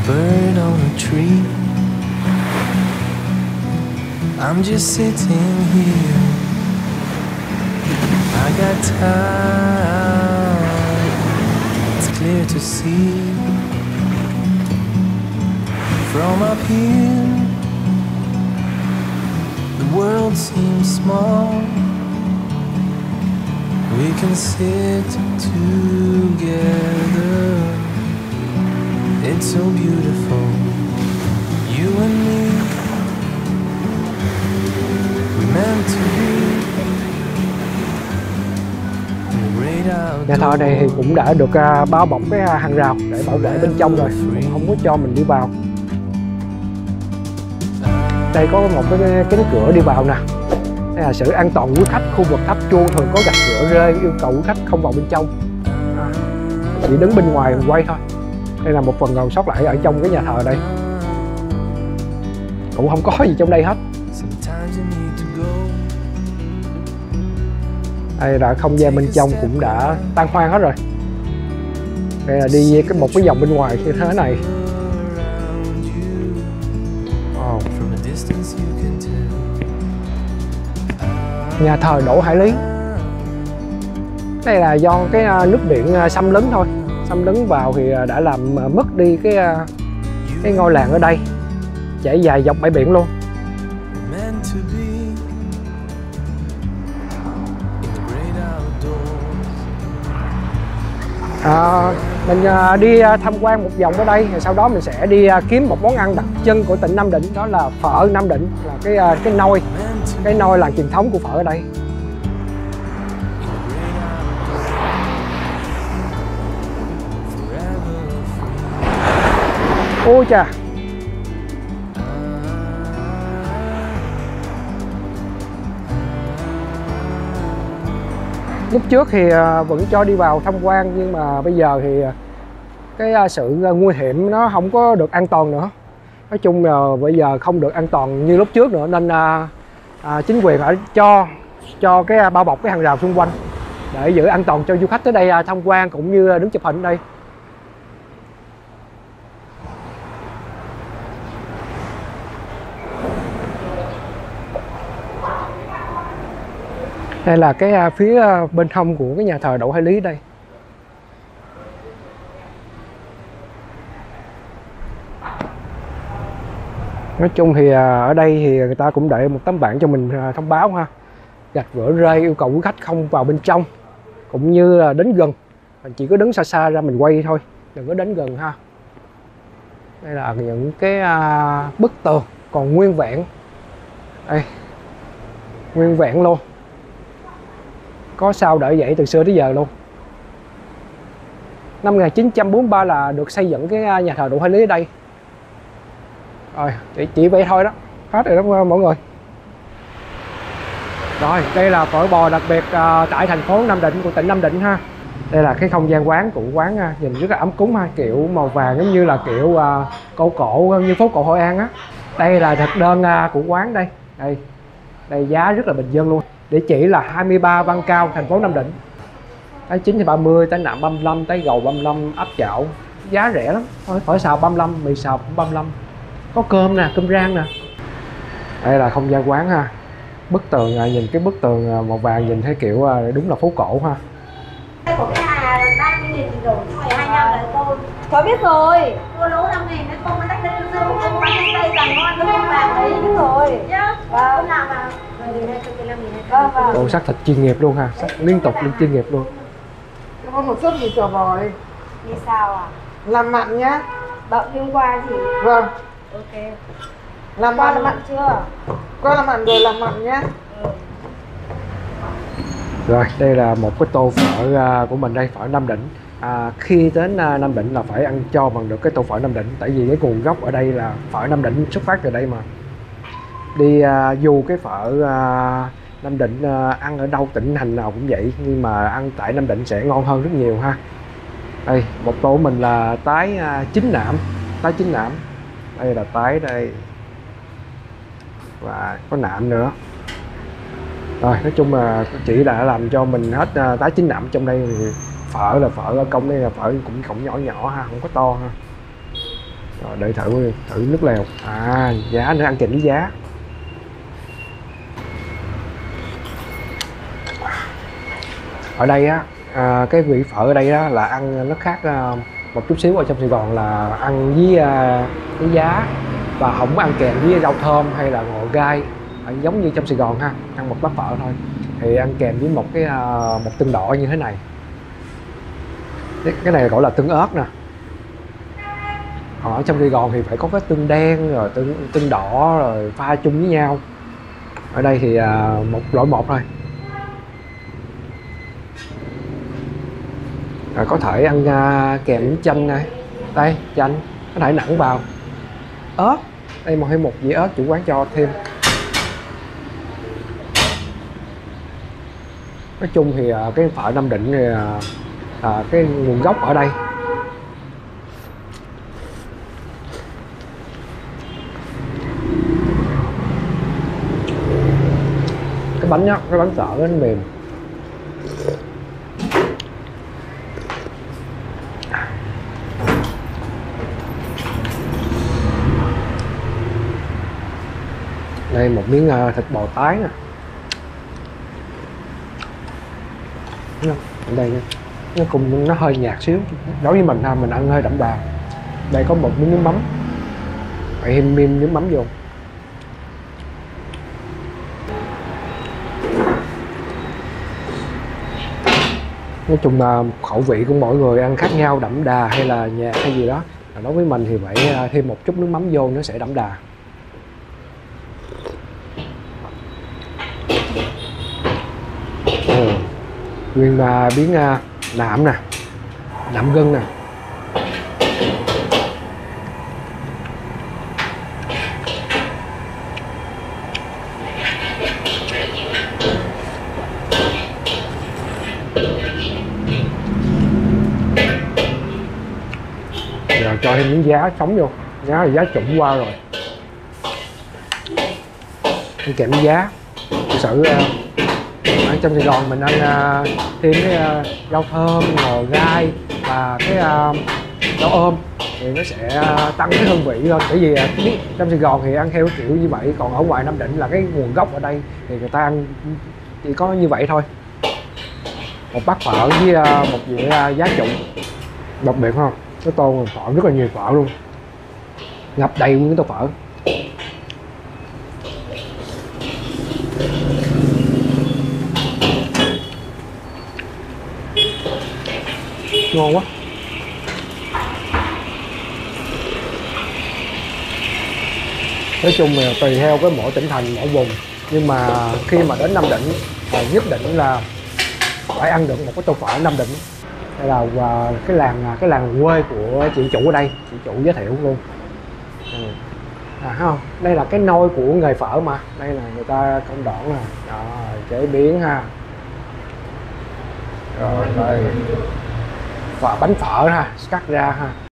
bird on a tree. I'm just sitting here. I got time. It's clear to see. From up here, the world seems small. We can sit together. It's so beautiful. You and me, we're meant to be. Nhà thờ này thì cũng đã được bao bọc cái hàng rào để bảo vệ bên trong rồi, không có cho mình đi vào. Đây có một cái cánh cửa đi vào nè. Đây là sự an toàn của quý khách. Khu vực tháp chuông thường có gạch cửa rơi, yêu cầu quý khách không vào bên trong, chỉ đứng bên ngoài quay thôi. Đây là một phần còn sót lại ở trong cái nhà thờ đây. Cũng không có gì trong đây hết. Đây là không gian bên trong cũng đã tan hoang hết rồi. Đây là đi một cái vòng bên ngoài như thế này. Wow. Nhà thờ Đỗ Hải Lý. Đây là do cái nước điện xâm lấn thôi. Xâm lấn vào thì đã làm mất đi cái ngôi làng ở đây, trải dài dọc bãi biển luôn. Mình đi tham quan một vòng ở đây, rồi sau đó mình sẽ đi kiếm một món ăn đặc trưng của tỉnh Nam Định, đó là phở Nam Định, là cái nôi làng truyền thống của phở ở đây. Ôi chà, lúc trước thì vẫn cho đi vào tham quan, nhưng mà bây giờ thì cái sự nguy hiểm nó không có được an toàn nữa. Nói chung là bây giờ không được an toàn như lúc trước nữa, nên chính quyền phải cho cái bao bọc cái hàng rào xung quanh để giữ an toàn cho du khách tới đây tham quan cũng như đứng chụp hình ở đây. Đây là cái phía bên hông của cái nhà thờ Đỗ Hải Lý đây. Nói chung thì ở đây thì người ta cũng để một tấm bảng cho mình thông báo ha. Gạch vỡ rơi, yêu cầu quý khách không vào bên trong, cũng như là đến gần. Mình chỉ có đứng xa xa ra mình quay thôi, đừng có đến gần ha. Đây là những cái bức tường còn nguyên vẹn. Đây, nguyên vẹn luôn. Có sao đỡ vậy từ xưa tới giờ luôn. Năm 1943 là được xây dựng cái nhà thờ Đỗ Hải Lý ở đây. Rồi, chỉ vậy thôi đó. Hết rồi đó mọi người. Rồi, đây là phở bò đặc biệt tại thành phố Nam Định của tỉnh Nam Định ha. Đây là cái không gian quán của quán nhìn rất là ấm cúng ha, kiểu màu vàng giống như là kiểu cổ như phố cổ Hội An á. Đây là thực đơn của quán đây. Đây giá rất là bình dân luôn. Địa chỉ là 23 Văn Cao, thành phố Nam Định. Tái 9 thì 30, tái nạm 35, tái gầu 35, áp chảo. Giá rẻ lắm. Phở xào 35, mì xào cũng 35. Có cơm nè, cơm rang nè. Đây là không gian quán ha. Bức tường, nhìn cái bức tường màu vàng nhìn thấy kiểu đúng là phố cổ ha. Đây của cái Hà 30.000 rồi, 25 là cô. Cháu biết rồi. Cô lỗ 5.000 đấy, cô mới tách lên sư, cô bán nhanh tay càng ngon, tôi không làm đấy. Biết rồi. Vâng. Hôm nào mà Cô sắc thịt chuyên nghiệp luôn ha, sắc liên tục lên chuyên nghiệp luôn. Có một suất mì sò bò đi. Mì sao à? Làm mặn nhá. Đợi hôm qua thì. Vâng. Ok. Làm qua mặn. là mặn chưa? Qua là mặn rồi, làm mặn nhá. Rồi, đây là một cái tô phở của mình đây, phở Nam Định. Khi đến Nam Định là phải ăn cho bằng được cái tô phở Nam Định, tại vì cái nguồn gốc ở đây là phở Nam Định xuất phát từ đây mà. Đi dù cái phở Nam Định ăn ở đâu tỉnh thành nào cũng vậy, nhưng mà ăn tại Nam Định sẽ ngon hơn rất nhiều ha. Đây, một tô của mình là tái chín nạm, đây là tái đây, và có nạm nữa. Rồi, nói chung là chị đã làm cho mình hết tái chín nạm trong đây. Thì phở là phở ở công đây là phở cũng nhỏ nhỏ ha, không có to ha. Rồi để thử nước lèo. À, giá nữa, ăn kèm với giá. Ở đây á, cái vị phở ở đây á là ăn nó khác một chút xíu. Ở trong Sài Gòn là ăn với giá và không ăn kèm với rau thơm hay là ngò gai giống như trong Sài Gòn ha, ăn một bát phở thôi. Thì ăn kèm với một tương đỏ như thế này. Cái này gọi là tương ớt nè. Ở trong Sài Gòn thì phải có cái tương đen rồi tương đỏ rồi pha chung với nhau. Ở đây thì một loại một thôi. Rồi có thể ăn kèm với chanh này. Đây, chanh có thể nặng vào. Ớt, đây thêm một dĩa ớt chủ quán cho thêm. Nói chung thì cái phở Nam Định thì cái nguồn gốc ở đây. Cái bánh á, cái bánh phở nó mềm. Đây một miếng thịt bò tái nè. Ở đây nha, nó cùng nó hơi nhạt xíu. Đối với mình mình ăn hơi đậm đà. Đây có một miếng nước mắm, phải thêm miếng nước mắm vô. Nói chung là khẩu vị của mỗi người ăn khác nhau, đậm đà hay là nhạt hay gì đó. Đối với mình thì phải thêm một chút nước mắm vô nó sẽ đậm đà. Nguyên miếng nạm nè, nạm gân nè. Giờ cho thêm miếng giá sống vô. Giá là giá trụng qua rồi. Ăn kèm với giá. Thực sự ở trong Sài Gòn mình ăn thêm cái rau thơm, ngò gai và cái rau ôm thì nó sẽ tăng cái hương vị lên. Bởi vì trong Sài Gòn thì ăn theo kiểu như vậy, còn ở ngoài Nam Định là cái nguồn gốc ở đây thì người ta ăn chỉ có như vậy thôi. Một bát phở với một dĩa giá trụng, đặc biệt không? Cái tô phở rất là nhiều phở luôn, ngập đầy nguyên cái tô phở. Ngon quá. Nói chung là tùy theo cái mỗi tỉnh thành mỗi vùng, nhưng mà khi mà đến Nam Định là nhất định là phải ăn được một cái tô phở Nam Định. Đây là cái làng quê của chị chủ ở đây, chị chủ giới thiệu luôn. Thấy không? Đây là cái nôi của nghề phở mà. Đây là người ta công đoạn nè, chế biến ha. Rồi đây. Và bánh phở ha, cắt ra ha.